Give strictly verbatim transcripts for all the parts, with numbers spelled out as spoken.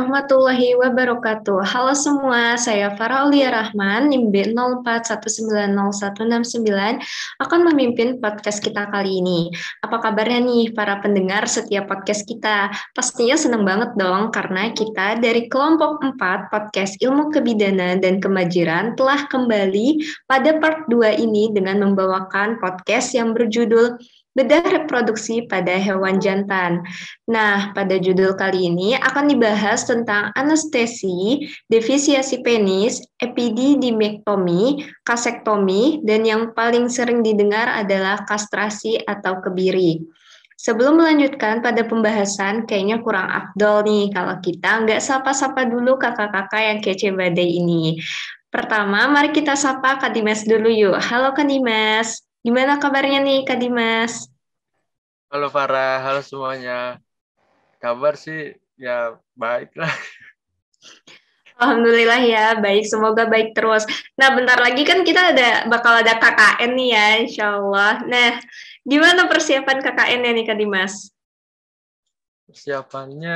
warahmatullahi wabarakatuh. Halo semua, saya Farah Aulia Rahman, NIM B nol empat satu sembilan nol satu enam sembilan, akan memimpin podcast kita kali ini. Apa kabarnya nih para pendengar setiap podcast kita? Pastinya senang banget dong, karena kita dari kelompok empat Podcast Ilmu Kebidanan dan Kemajiran telah kembali pada part dua ini dengan membawakan podcast yang berjudul Bedah Reproduksi pada Hewan Jantan. Nah, pada judul kali ini akan dibahas tentang anestesi, defisiasi penis, epididimektomi, kasektomi, dan yang paling sering didengar adalah kastrasi atau kebiri. Sebelum melanjutkan pada pembahasan, kayaknya kurang afdol nih kalau kita nggak sapa-sapa dulu kakak-kakak yang kece badai ini. Pertama, mari kita sapa Kak Dimas dulu yuk. Halo Kak Dimas, gimana kabarnya nih Kak Dimas? Halo Farah, halo semuanya. Kabar sih ya baik lah. Alhamdulillah ya, baik. Semoga baik terus. Nah, bentar lagi kan kita ada bakal ada K K N nih ya, insya Allah. Nah, gimana persiapan K K N-nya nih, Kak Dimas? Persiapannya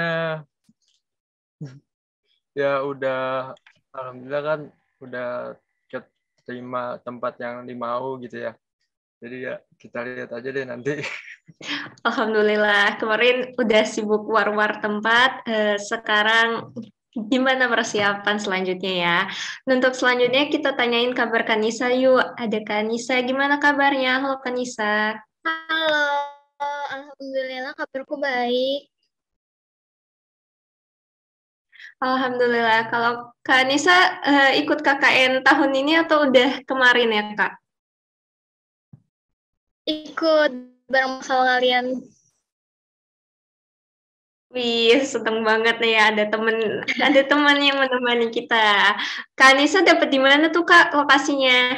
ya udah, alhamdulillah kan udah terima tempat yang dimau gitu ya. Jadi ya kita lihat aja deh nanti. Alhamdulillah, kemarin udah sibuk war-war tempat. Eh, sekarang gimana persiapan selanjutnya ya? Nah, untuk selanjutnya kita tanyain kabar Kanisa yuk. Ada Kanisa, gimana kabarnya? Halo Kanisa. Halo, alhamdulillah kabarku baik. Alhamdulillah. Kalau Kak Nisa uh, ikut K K N tahun ini atau udah kemarin ya, Kak? Ikut bareng sama kalian. Wih, seneng banget nih ya ada temen ada teman yang menemani kita. Kak Nisa dapat di mana tuh Kak lokasinya?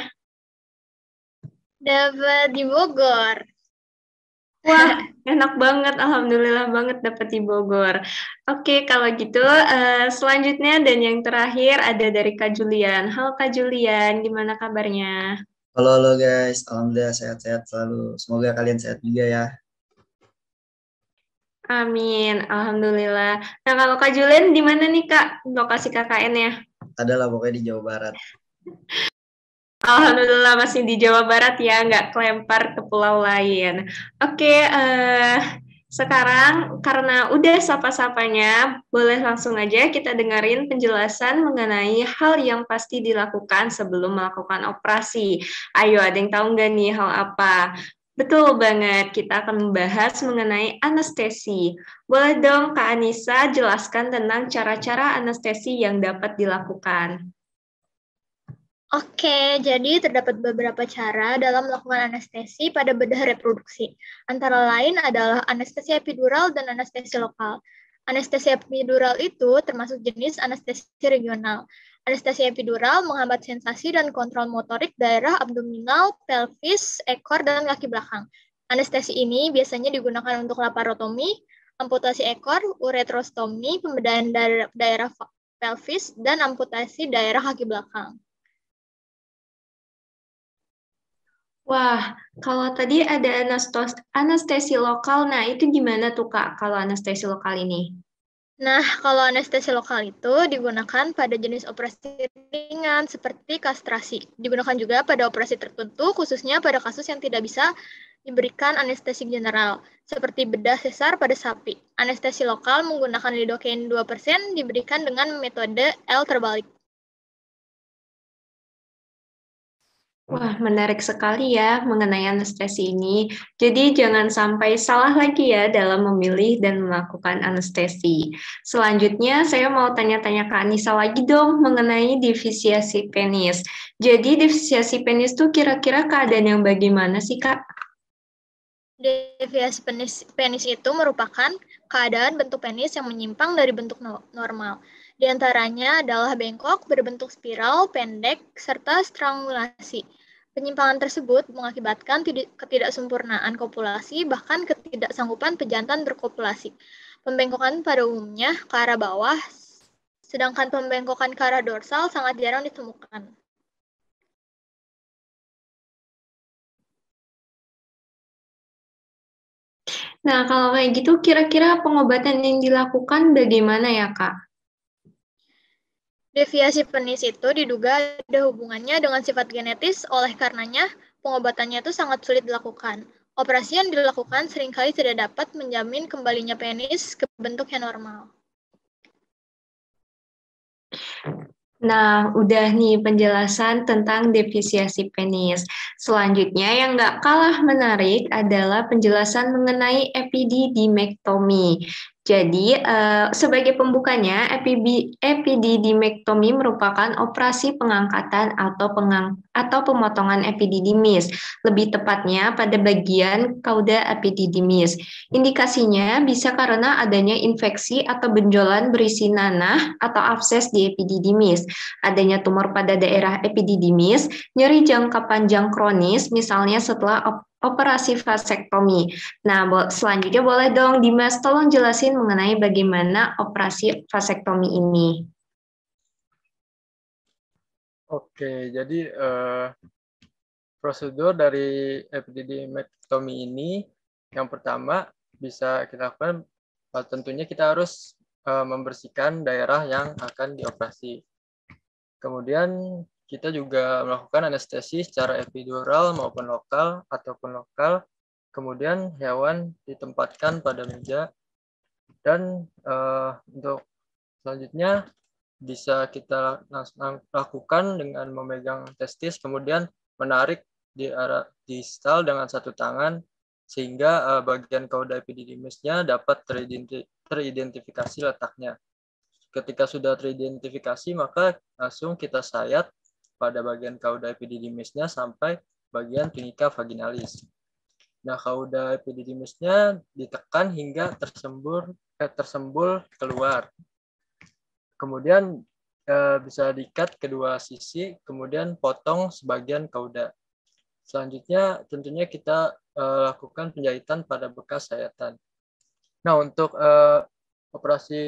Dapat di Bogor. Wah, enak banget. Alhamdulillah banget dapat di Bogor. Oke, kalau gitu uh, selanjutnya dan yang terakhir ada dari Kak Julian. Halo Kak Julian, gimana kabarnya? Halo, halo guys. Alhamdulillah sehat-sehat selalu. Semoga kalian sehat juga ya. Amin, Alhamdulillah. Nah, kalau Kak Julian di mana nih Kak lokasi K K N-nya? Adalah pokoknya di Jawa Barat. Alhamdulillah masih di Jawa Barat ya, nggak kelempar ke pulau lain. Oke, uh, sekarang karena udah sapa-sapanya, boleh langsung aja kita dengerin penjelasan mengenai hal yang pasti dilakukan sebelum melakukan operasi. Ayo, ada yang tahu nggak nih hal apa? Betul banget, kita akan membahas mengenai anestesi. Boleh dong Kak Anissa jelaskan tentang cara-cara anestesi yang dapat dilakukan. Oke, jadi terdapat beberapa cara dalam melakukan anestesi pada bedah reproduksi. Antara lain adalah anestesi epidural dan anestesi lokal. Anestesi epidural itu termasuk jenis anestesi regional. Anestesi epidural menghambat sensasi dan kontrol motorik daerah abdominal, pelvis, ekor, dan kaki belakang. Anestesi ini biasanya digunakan untuk laparotomi, amputasi ekor, uretrostomi, pembedahan daerah, daerah pelvis, dan amputasi daerah kaki belakang. Wah, kalau tadi ada anestesi lokal, nah itu gimana tuh Kak kalau anestesi lokal ini? Nah, kalau anestesi lokal itu digunakan pada jenis operasi ringan seperti kastrasi. Digunakan juga pada operasi tertentu, khususnya pada kasus yang tidak bisa diberikan anestesi general, seperti bedah sesar pada sapi. Anestesi lokal menggunakan lidocaine dua persen diberikan dengan metode L terbalik. Wah, menarik sekali ya mengenai anestesi ini. Jadi jangan sampai salah lagi ya dalam memilih dan melakukan anestesi. Selanjutnya saya mau tanya-tanya Kak Anissa lagi dong mengenai defisiasi penis. Jadi defisiasi penis itu kira-kira keadaan yang bagaimana sih Kak? Deviasi penis, penis itu merupakan keadaan bentuk penis yang menyimpang dari bentuk normal. Di antaranya adalah bengkok, berbentuk spiral, pendek, serta strangulasi. Penyimpangan tersebut mengakibatkan ketidaksempurnaan kopulasi, bahkan ketidaksanggupan pejantan berkopulasi. Pembengkokan pada umumnya ke arah bawah, sedangkan pembengkokan ke arah dorsal sangat jarang ditemukan. Nah, kalau kayak gitu kira-kira pengobatan yang dilakukan bagaimana ya, Kak? Deviasi penis itu diduga ada hubungannya dengan sifat genetis, oleh karenanya pengobatannya itu sangat sulit dilakukan. Operasi yang dilakukan seringkali tidak dapat menjamin kembalinya penis ke bentuk yang normal. Nah, udah nih penjelasan tentang defisiasi penis. Selanjutnya yang nggak kalah menarik adalah penjelasan mengenai epididimektomi. Jadi, eh, sebagai pembukanya, epididimektomi merupakan operasi pengangkatan atau pengang atau pemotongan epididymis, lebih tepatnya pada bagian kauda epididymis. Indikasinya bisa karena adanya infeksi atau benjolan berisi nanah atau abses di epididymis, adanya tumor pada daerah epididymis, nyeri jangka panjang kronis, misalnya setelah op operasi vasektomi. Nah, selanjutnya boleh dong Dimas tolong jelasin mengenai bagaimana operasi vasektomi ini. Oke, jadi eh, prosedur dari epididimektomi ini yang pertama bisa kita lakukan, tentunya kita harus eh, membersihkan daerah yang akan dioperasi. Kemudian kita juga melakukan anestesi secara epidural maupun lokal ataupun lokal. Kemudian hewan ditempatkan pada meja dan uh, untuk selanjutnya bisa kita lakukan dengan memegang testis kemudian menarik di arah distal dengan satu tangan sehingga uh, bagian kauda epididymisnya dapat teridentifikasi letaknya. Ketika sudah teridentifikasi, maka langsung kita sayat pada bagian kauda epididymisnya sampai bagian tunica vaginalis. Nah, kauda epididymisnya ditekan hingga tersembur, eh, tersembul keluar. Kemudian eh, bisa diikat kedua sisi, kemudian potong sebagian kauda. Selanjutnya tentunya kita eh, lakukan penjahitan pada bekas sayatan. Nah, untuk eh, operasi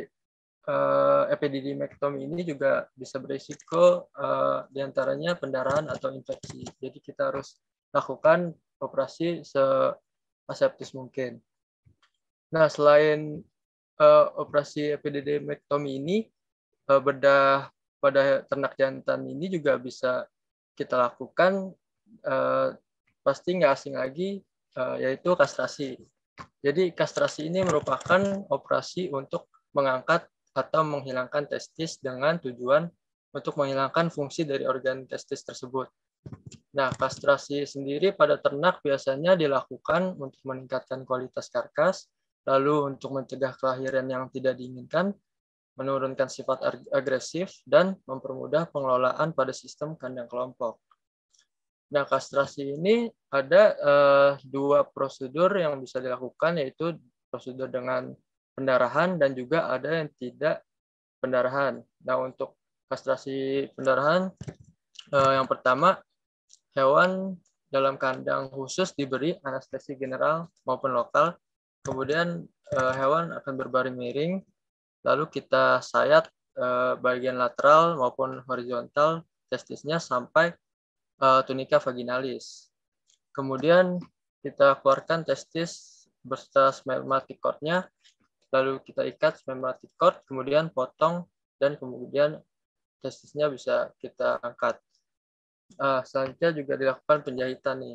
Uh, epididimektomi ini juga bisa berisiko uh, diantaranya pendarahan atau infeksi. Jadi kita harus lakukan operasi seaseptis mungkin. Nah, selain uh, operasi epididimektomi ini, uh, bedah pada ternak jantan ini juga bisa kita lakukan, uh, pasti nggak asing lagi, uh, yaitu kastrasi. Jadi kastrasi ini merupakan operasi untuk mengangkat atau menghilangkan testis dengan tujuan untuk menghilangkan fungsi dari organ testis tersebut. Nah, kastrasi sendiri pada ternak biasanya dilakukan untuk meningkatkan kualitas karkas, lalu untuk mencegah kelahiran yang tidak diinginkan, menurunkan sifat agresif, dan mempermudah pengelolaan pada sistem kandang kelompok. Nah, kastrasi ini ada uh, dua prosedur yang bisa dilakukan, yaitu prosedur dengan pendarahan dan juga ada yang tidak pendarahan. Nah, untuk kastrasi pendarahan, eh, yang pertama, hewan dalam kandang khusus diberi anestesi general maupun lokal. Kemudian eh, hewan akan berbaring miring, lalu kita sayat eh, bagian lateral maupun horizontal testisnya sampai eh, tunica vaginalis. Kemudian kita keluarkan testis beserta spermatic cord-nya, lalu kita ikat spermatic cord, kemudian potong, dan kemudian testisnya bisa kita angkat. Uh, selanjutnya juga dilakukan penjahitan nih.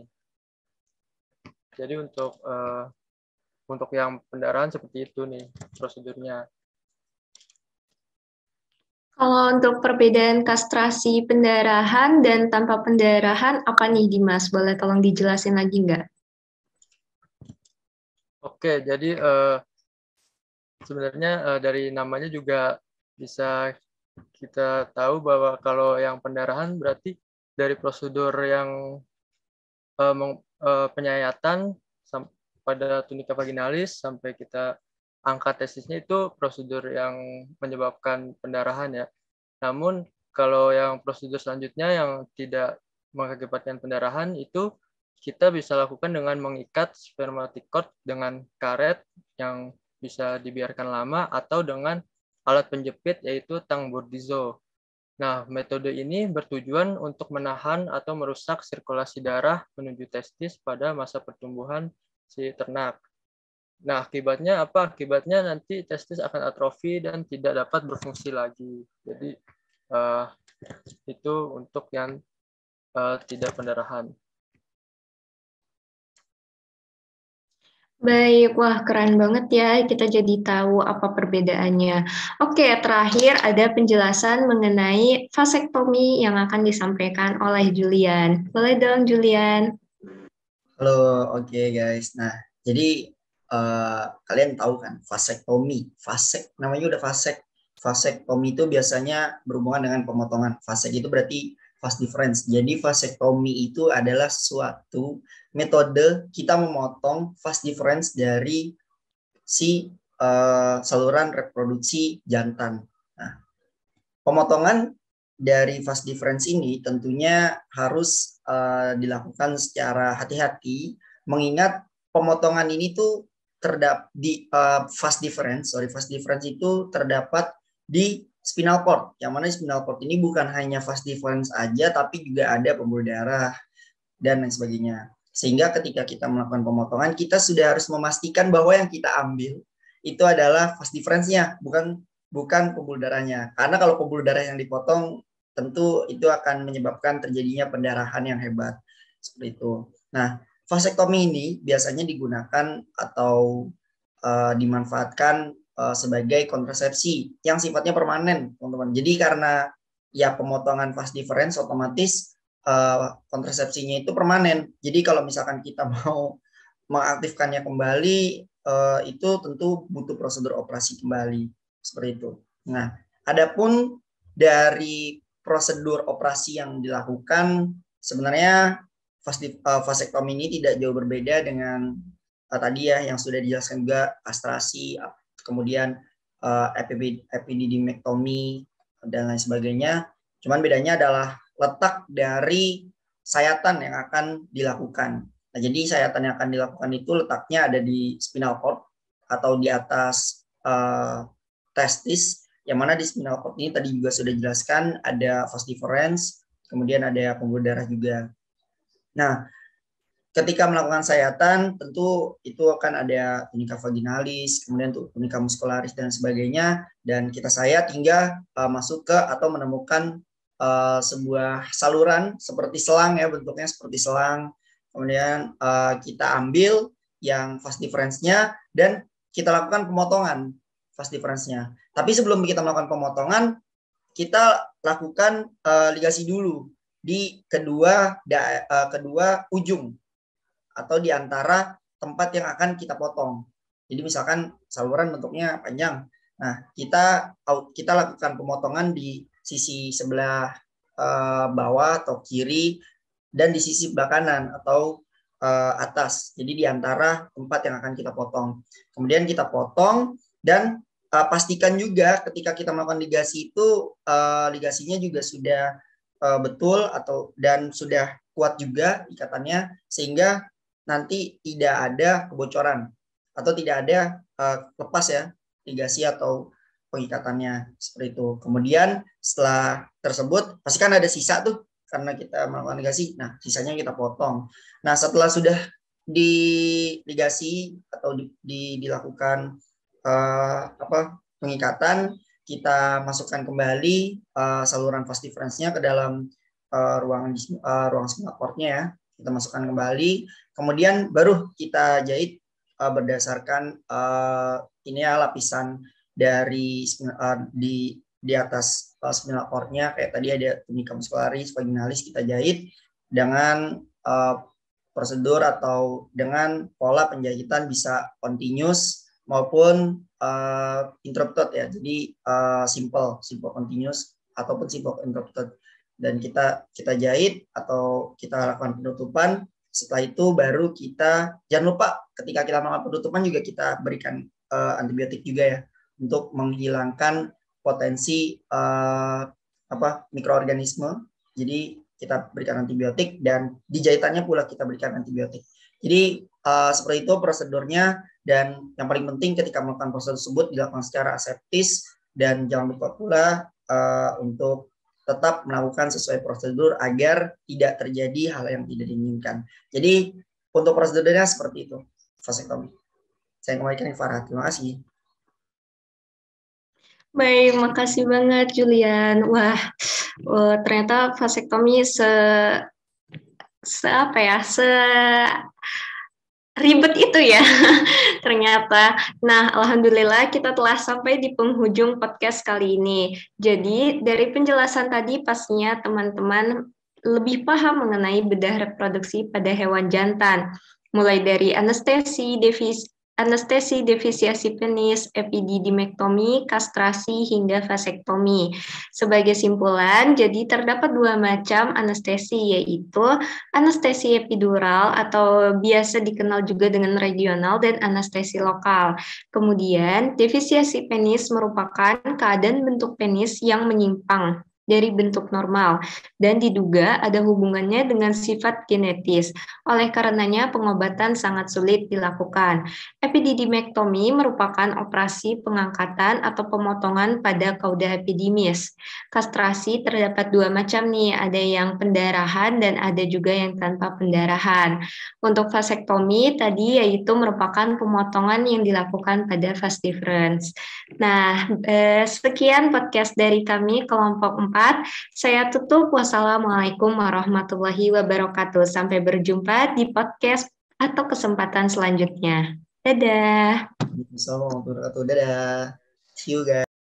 Jadi untuk uh, untuk yang pendarahan seperti itu nih prosedurnya. Kalau untuk perbedaan kastrasi pendarahan dan tanpa pendarahan, apa nih Dimas? Boleh tolong dijelasin lagi nggak? Oke, jadi uh, sebenarnya uh, dari namanya juga bisa kita tahu bahwa kalau yang pendarahan berarti dari prosedur yang uh, meng, uh, penyayatan pada tunica vaginalis sampai kita angkat testisnya itu prosedur yang menyebabkan pendarahan ya. Namun kalau yang prosedur selanjutnya yang tidak mengakibatkan pendarahan itu kita bisa lakukan dengan mengikat spermatic cord dengan karet yang bisa dibiarkan lama atau dengan alat penjepit yaitu tang Bordizo. Nah, metode ini bertujuan untuk menahan atau merusak sirkulasi darah menuju testis pada masa pertumbuhan si ternak. Nah, akibatnya apa? Akibatnya nanti testis akan atrofi dan tidak dapat berfungsi lagi. Jadi, uh, itu untuk yang uh, tidak pendarahan. Baik, wah keren banget ya, kita jadi tahu apa perbedaannya. Oke, terakhir ada penjelasan mengenai vasektomi yang akan disampaikan oleh Julian. Boleh dong, Julian? Halo, oke okay, guys. Nah, jadi uh, kalian tahu kan vasektomi, vasek namanya udah vasek. Vasektomi itu biasanya berhubungan dengan pemotongan. Vasek itu berarti vas difference. Jadi vasektomi itu adalah suatu metode kita memotong vas difference dari si uh, saluran reproduksi jantan. Nah, pemotongan dari vas difference ini tentunya harus uh, dilakukan secara hati-hati, mengingat pemotongan ini tuh terdapat di uh, vas difference, sorry vas difference itu terdapat di spinal cord. Yang mana spinal cord ini bukan hanya vas difference aja, tapi juga ada pembuluh darah dan lain sebagainya. Sehingga ketika kita melakukan pemotongan, kita sudah harus memastikan bahwa yang kita ambil itu adalah vas difference-nya, bukan bukan pembuluh darahnya. Karena kalau pembuluh darah yang dipotong, tentu itu akan menyebabkan terjadinya pendarahan yang hebat. Seperti itu. Nah, vasektomi ini biasanya digunakan atau uh, dimanfaatkan uh, sebagai kontrasepsi yang sifatnya permanen, teman-teman. Jadi karena ya pemotongan vas difference otomatis uh, kontrasepsinya itu permanen. Jadi kalau misalkan kita mau mengaktifkannya kembali, uh, itu tentu butuh prosedur operasi kembali. Seperti itu. Nah, adapun dari prosedur operasi yang dilakukan, sebenarnya vasektomi ini tidak jauh berbeda dengan uh, tadi ya yang sudah dijelaskan juga kastrasi, kemudian uh, epididimektomi dan lain sebagainya. Cuman bedanya adalah letak dari sayatan yang akan dilakukan. Nah, jadi sayatan yang akan dilakukan itu letaknya ada di spinal cord atau di atas uh, testis, yang mana di spinal cord ini tadi juga sudah dijelaskan ada vas difference, kemudian ada pembuluh darah juga. Nah, ketika melakukan sayatan, tentu itu akan ada tunika vaginalis, kemudian tunika muscularis dan sebagainya, dan kita sayat hingga uh, masuk ke atau menemukan uh, sebuah saluran seperti selang ya, bentuknya seperti selang. Kemudian uh, kita ambil yang vas difference-nya dan kita lakukan pemotongan vas difference-nya. Tapi sebelum kita melakukan pemotongan, kita lakukan uh, ligasi dulu di kedua da, uh, kedua ujung atau di antara tempat yang akan kita potong. Jadi misalkan saluran bentuknya panjang. Nah, kita kita lakukan pemotongan di sisi sebelah uh, bawah atau kiri dan di sisi sebelah kanan atau uh, atas. Jadi di antara tempat yang akan kita potong. Kemudian kita potong dan uh, pastikan juga ketika kita melakukan ligasi itu uh, ligasinya juga sudah uh, betul atau dan sudah kuat juga ikatannya sehingga nanti tidak ada kebocoran atau tidak ada uh, lepas ya ligasi atau pengikatannya seperti itu. Kemudian setelah tersebut pasti kan ada sisa tuh karena kita melakukan ligasi. Nah, sisanya kita potong. Nah, setelah sudah diligasi atau di, di, dilakukan uh, apa pengikatan, kita masukkan kembali uh, saluran vas difference-nya ke dalam uh, ruang uh, ruang spinal cord-nya ya. Kita masukkan kembali, kemudian baru kita jahit uh, berdasarkan uh, ini ya lapisan dari uh, di di atas uh, spinal cord-nya kayak tadi ada tunica muscularis, vaginalis, kita jahit dengan uh, prosedur atau dengan pola penjahitan bisa continuous maupun uh, interrupted ya. Jadi uh, simple, simple continuous ataupun simple interrupted. Dan kita kita jahit atau kita lakukan penutupan. Setelah itu baru kita jangan lupa ketika kita melakukan penutupan juga kita berikan uh, antibiotik juga ya untuk menghilangkan potensi uh, apa mikroorganisme. Jadi kita berikan antibiotik dan di jahitannya pula kita berikan antibiotik. Jadi uh, seperti itu prosedurnya dan yang paling penting ketika melakukan prosedur tersebut dilakukan secara aseptis dan jangan lupa pula uh, untuk tetap melakukan sesuai prosedur agar tidak terjadi hal yang tidak diinginkan. Jadi untuk prosedurnya seperti itu, vasektomi. Saya kembalikan ke Farah. Terima kasih. Baik, makasih banget Julian. Wah, uh, ternyata vasektomi se, se apa ya, se ribet itu ya ternyata. Nah, alhamdulillah kita telah sampai di penghujung podcast kali ini. Jadi, dari penjelasan tadi pastinya teman-teman lebih paham mengenai bedah reproduksi pada hewan jantan. Mulai dari anestesi, devis, anestesi, defisiasi penis, epididimektomi, kastrasi, hingga vasektomi. Sebagai simpulan, jadi terdapat dua macam anestesi, yaitu anestesi epidural atau biasa dikenal juga dengan regional dan anestesi lokal. Kemudian, defisiasi penis merupakan keadaan bentuk penis yang menyimpang dari bentuk normal dan diduga ada hubungannya dengan sifat genetis. Oleh karenanya, pengobatan sangat sulit dilakukan. Epididimektomi merupakan operasi pengangkatan atau pemotongan pada kauda epidimis. Kastrasi terdapat dua macam nih, ada yang pendarahan dan ada juga yang tanpa pendarahan. Untuk vasektomi tadi yaitu merupakan pemotongan yang dilakukan pada vas deferens. Nah, eh, sekian podcast dari kami kelompok empat. Saya tutup. Wassalamualaikum warahmatullahi wabarakatuh. Sampai berjumpa di podcast atau kesempatan selanjutnya. Dadah. Assalamualaikum warahmatullahi wabarakatuh. Dadah. See you guys.